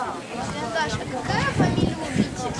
Наташа, какая фамилия у Вити?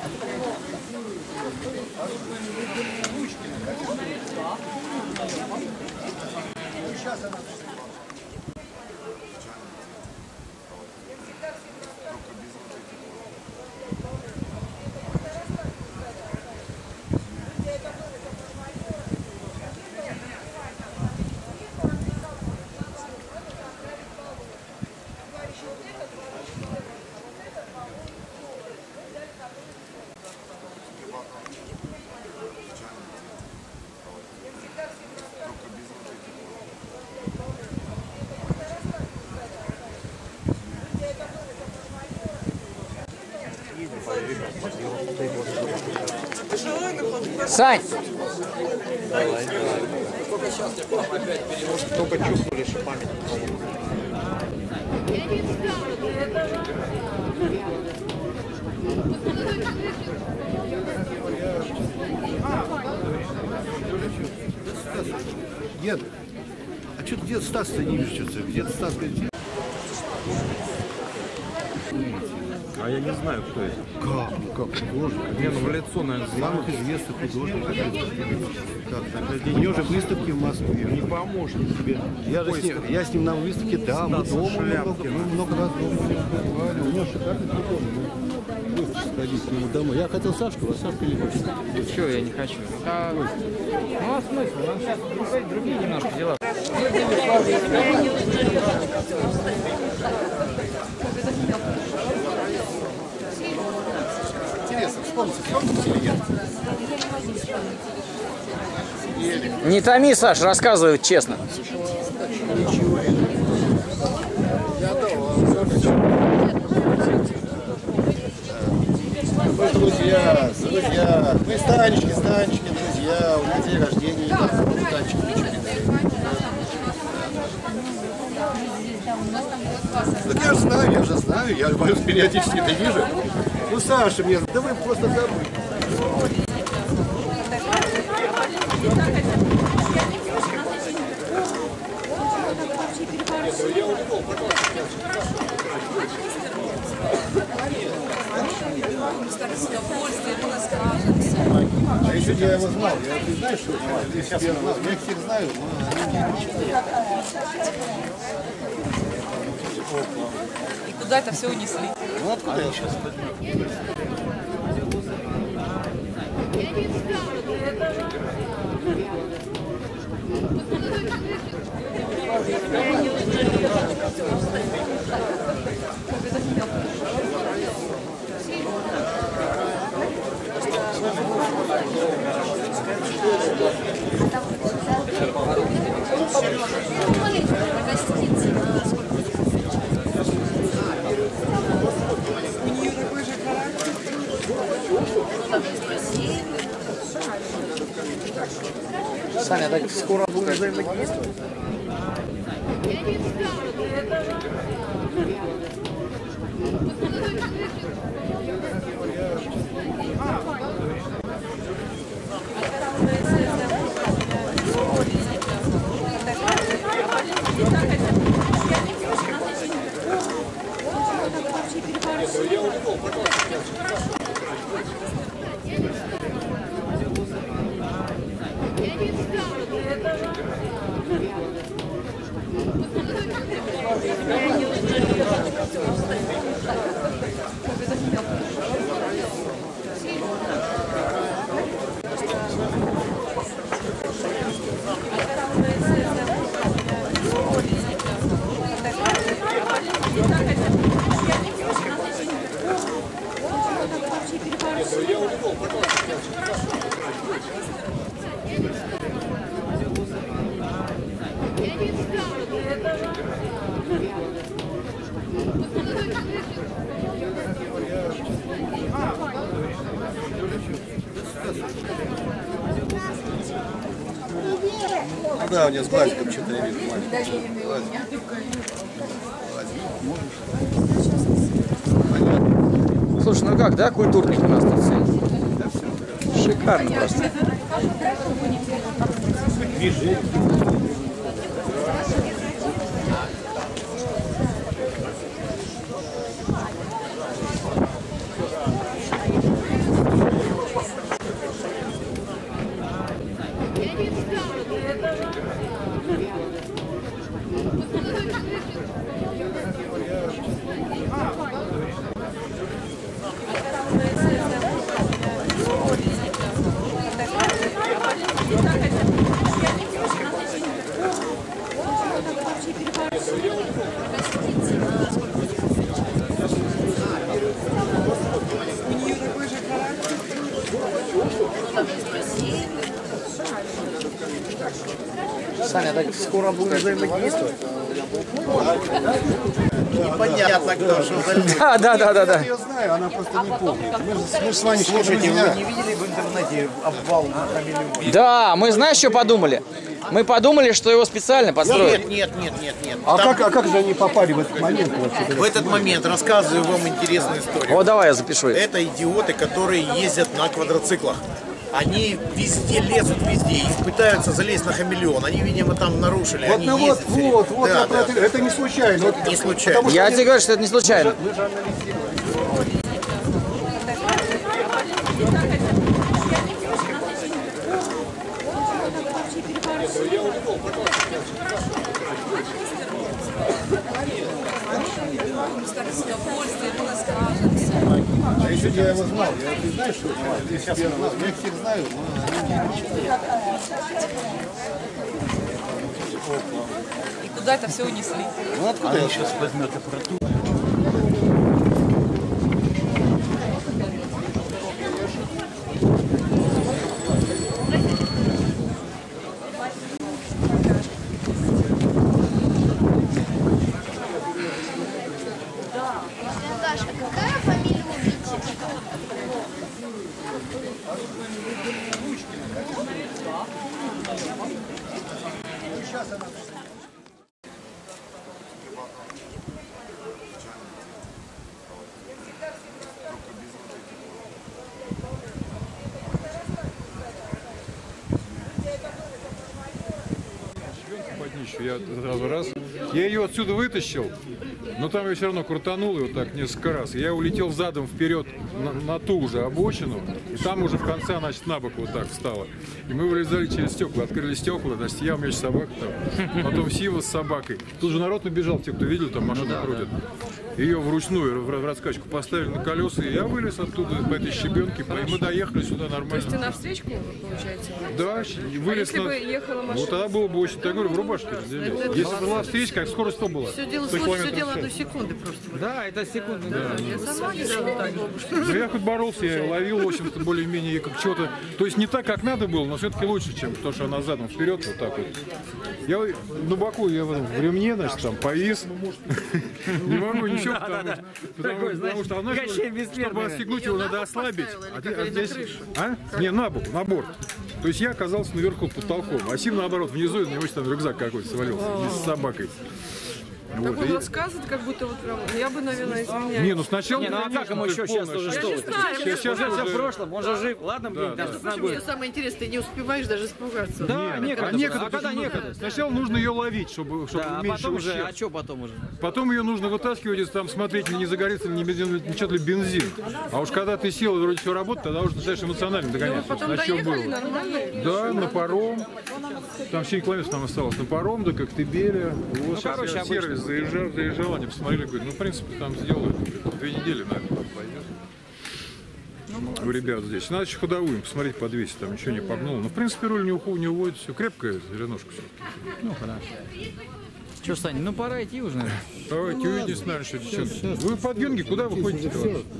Сань! Может, только чухнули, что память. Дед, а что дед Стас-то не вижу, что-то? Дед Стас говорит. А я не знаю, кто это. Как? Ну как, художник? Не, ну в лицо, наверное, знаю. Самых известных художников. У него же выставки в Москве. Не поможет тебе. Я с ним на выставке, да, мы дома много раз бывали. У него шикарный художник. Сходить к нему домой. Я хотел Сашку, а Сашка не хочет. Чего я не хочу? Ну а смысл? Нам сейчас другие немножко дела. Интересно, вспомните, съемки или нет? Не томи, Саш, рассказывай честно. Мы друзья, мы станечки, друзья, у меня день рождения, станечки ничего не дают. Так я же знаю, я вас периодически вижу. Ну, Саша мне, да вы просто забыли. А если я его знал, ты знаешь, что я их всех знаю, но они не И куда это все унесли? Ну откуда я сейчас? Саня, так скоро будем взаимодействовать? Ну да, у него с глазиком что-то я вижу. Слушай, ну как, да, культурник у нас тут сегодня? Шикарно просто. Так скоро будем взаимодействовать. Непонятно, кто что за... Да. Я ее знаю, она просто не помнит. Мы с вами Слушайте, друзья. вы не видели в интернете обвал на фамилию убийцы? Да, мы знаешь, что подумали? Мы подумали, что его специально подстроили. Нет. А как же они попали в этот момент вообще? В этот момент рассказываю вам интересную историю. Вот давай я запишу. Это идиоты, которые ездят на квадроциклах. Они везде лезут, везде, и пытаются залезть на хамелеон. Они, видимо, там нарушили. Вот, они ну ездят. вот, Да, я про это- это не случайно. Вот, Не случайно. Я тебе говорю, что это не случайно. мы же анализировали. А еще я его знал. Ты знаешь, что я всех знаю, И куда это все унесли? ну откуда я Сейчас возьмет аппаратуру. Наташа, какая фамилия убийцы? Под днищу. Я сразу раз. Я ее отсюда вытащил, но там я все равно крутанул его так несколько раз. И я улетел задом вперед на ту же обочину, и там уже в конце, значит, на бок вот так встала. И мы вылезали через стекла, открыли стекла, значит, я, у меня собака там, потом Сива с собакой. Тут же народ набежал, те, кто видел, там машину крутят. Ее вручную в раскачку поставили на колеса, и я вылез оттуда по этой щебенке, и мы доехали сюда нормально. То есть ты навстречку, получается? Да, и вылез если бы ехала машина? Вот тогда было бы очень, я говорю, в рубашке разделил. Если бы была встреча, как скорость то была? Все дело, 100 все дело километров в одной час. секунды просто. Да, это секунды. Я сама не знаю так же. Ну, я хоть боролся, я ловил, в общем-то, более-менее как что-то. То есть не так, как надо было, но все-таки лучше, чем то, что она задом вперед, вот так вот. Я на боку, я в ремне, значит, там повис. Не могу ничего, потому что она, чтобы отстегнуть его, надо ослабить. А здесь, не, на бок, на борт. То есть я оказался наверху под потолком, а Сим, наоборот, внизу, и на него там рюкзак какой-то свалился, с собакой. Так Вот, он и- рассказывает, как будто вот прям, я бы, наверное, извиняюсь. Не, ну сначала... Не, ну а как ему еще сейчас уже что? не знаю, Сейчас сейчас уже все уже- в прошлом, он же жив. Ладно, блин, Да, там да. с ногой. Что самое интересное, ты не успеваешь даже испугаться. Да, некогда. некогда, А когда почему? некогда? Сначала нужно ее ловить, чтобы Да, а меньше потом уже, ущерб. а что потом уже? Потом ее нужно вытаскивать и там смотреть, не загорится ли ничего ли бензин. А уж когда ты сел и вроде все работает, тогда уже начинаешь эмоционально догонять. Потом На чем доехали было. нормально. Да, на паром. Там 7 километров нам осталось. На паром, до Коктебеля. Вот сейчас короче, я в сервис обычно. заезжал, они посмотрели, говорят, ну, в принципе, там сделают. 2 недели, наверное, там пойдет. У ребят здесь. Надо еще ходовую посмотреть, подвесить, там ничего не погнуло. Но, в принципе, руль не уводит, все крепкая, зеленушка все. Ну, хорошо. Что, Саня, ну пора идти уже, наверное. Давайте увидимся, наверное, что девчонки. Вы под Генги куда вы ходите?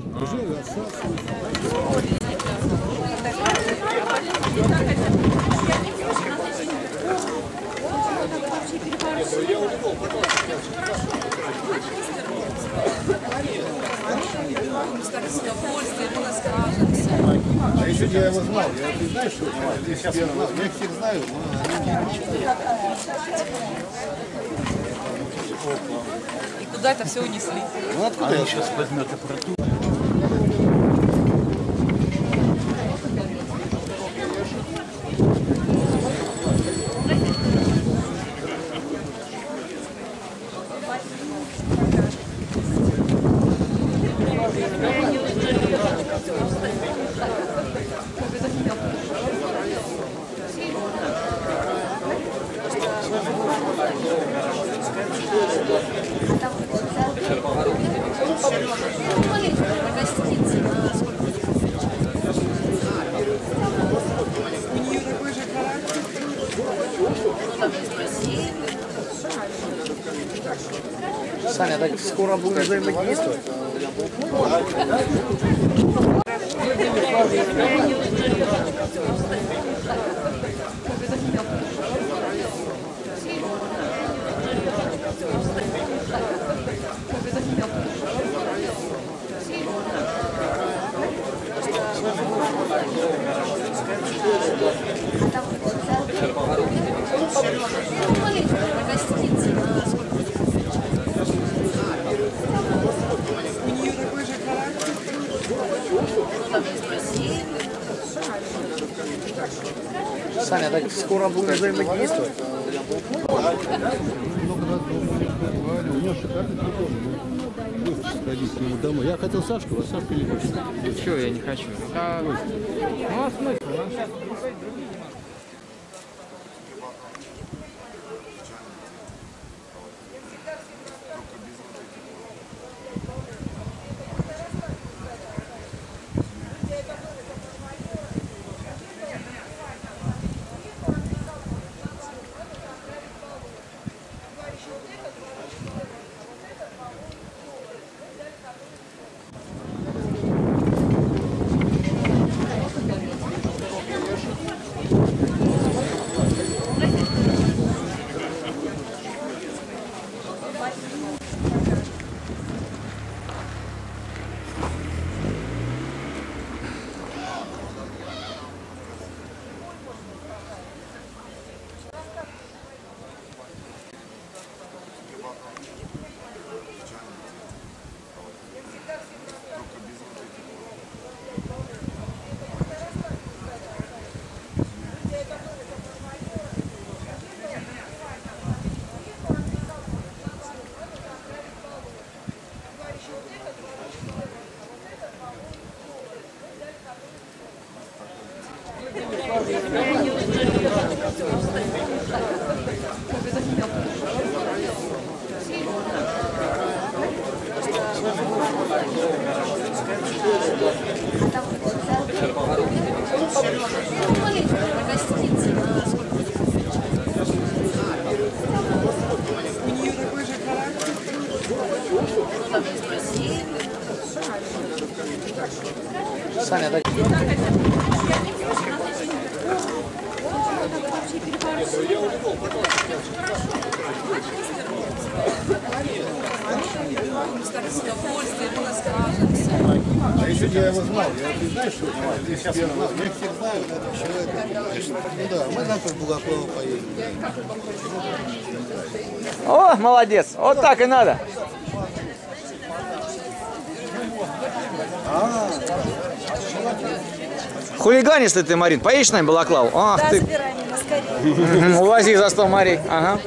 А еще я его знал. Ты знаешь, что я всех знаю, И куда это все унесли? ну откуда я Сейчас возьмет аппаратуру. Саня, так скоро будем взаимодействовать. Саня, так скоро будем взаимодействовать. Много раз дома не бывали. У него шикарный прикол. Сходить к нему домой. Я хотел Сашку, а Сашка не хочет. Чего я не хочу? Ну а смысл? Нам сейчас другие немножко. Саня, так... А еще я его знал. Ты знаешь, что я всех знал. Я всех знаю, этого человека. Ну да, мы завтра в Булаково поедем. О, молодец! Вот так и надо. Хулиганистый ты, Марин. Поедешь с нами в Балаклаву? Ах Да, ты. забирай меня скорее. Увози за стол, Марий. Ага.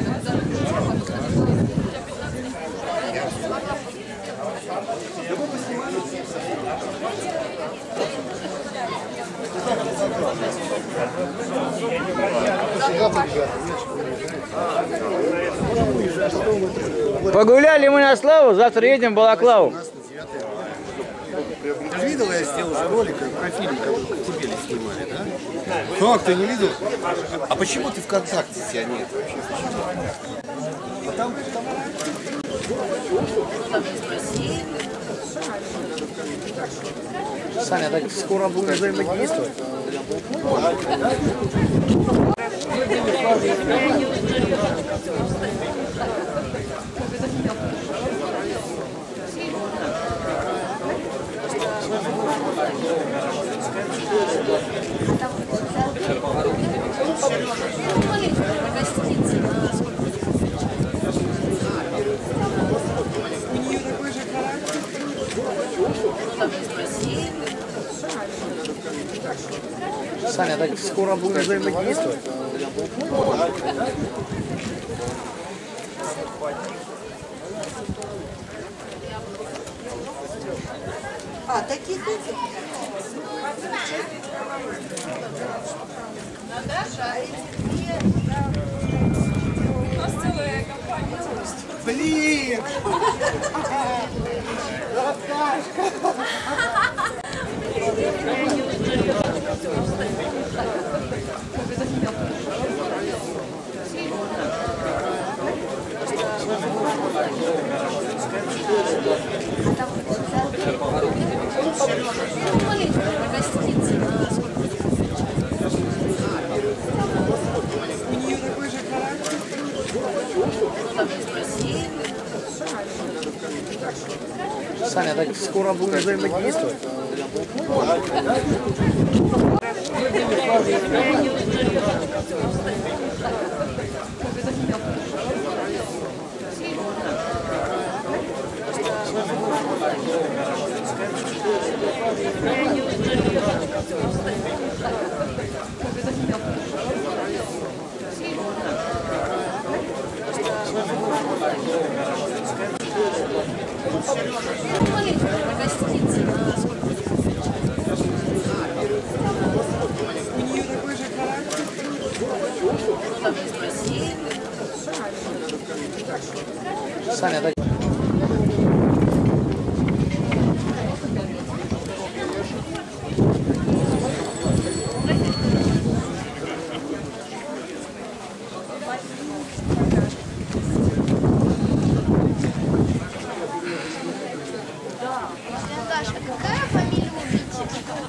Погуляли мы на славу, завтра едем в Балаклаву. Ты же видел, я сделал уже ролик про фильм, который Кутебели снимали, да? Как, ты не видел? А почему ты ВКонтакте тебя нет вообще? А там... Саня, так скоро будем взаимодействовать. Саня, так скоро будем взаимодействовать. А, таких этих? Наташа, у нас целая компания. Блин! Саня, так скоро будем взаимодействовать. Саня, так... Наташа, какая фамилия убийцы?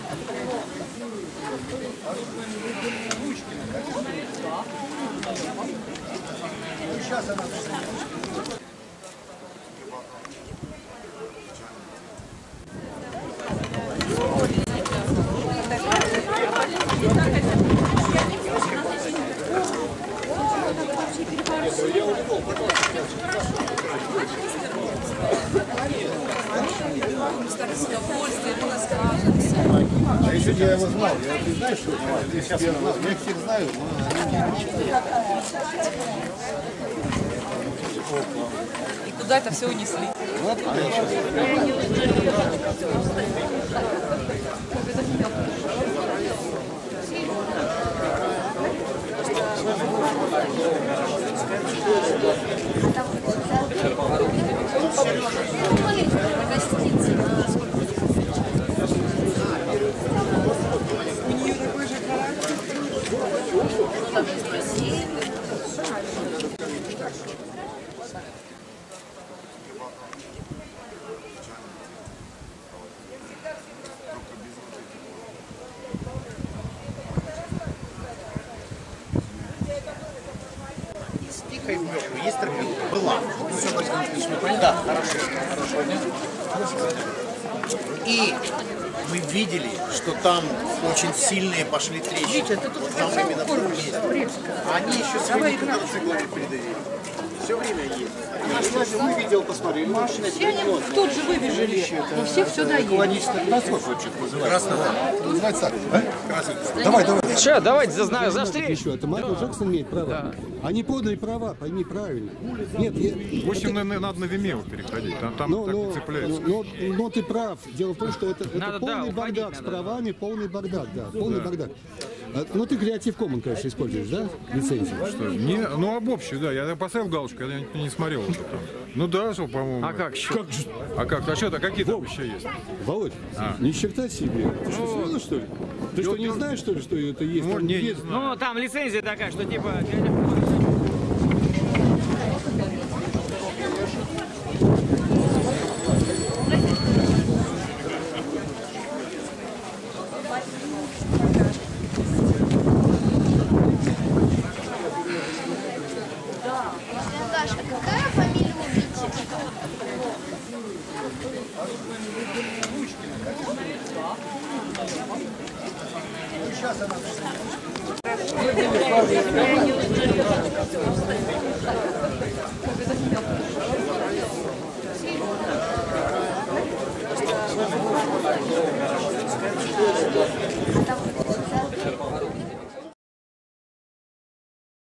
А если бы я его знал, ты знаешь, что я всех знаю, И куда это все унесли? Тихо и в мертвую. Есть терпение. Была. Да, хорошо. И мы видели, что там очень сильные пошли трещины. Там именно в месте. Они еще своими квадроциклами передавили. Все время есть. увидел, посмотрели, машина. Все они тут же выбежали, но все все доели. Экологическая катастрофа вообще называется. Называется так. Давай. Че, давайте за встречу. Еще, это Майкл Джексон имеет право. Да. Они подали права, пойми правильно. Нет, В общем, надо на Vimeo переходить, там так цепляется. но ты прав. Дело в том, что это Надо, полный уходить бардак надо. с правами, полный бардак, да, полный бардак. Ну ты Creative Commons, конечно, используешь, да, лицензию? Что, ну, об общую, да, я поставил галочку, я не смотрел уже там. Ну да, что, по-моему. А как еще? А как? А что-то, какие там еще есть? Володь, ни черта себе. Ты что, серьезно, что ли? Ты что, не знаешь, что ли, что это есть? Ну, Там не есть? знаю. Ну, там лицензия такая, что типа... Наташа, какая фамилия убийцы? Сейчас она